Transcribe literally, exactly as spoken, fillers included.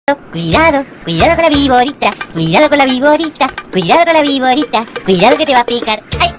Cuidado, cuidado con la viborita, cuidado con la viborita, cuidado con la viborita, cuidado que te va a picar. ¡Ay!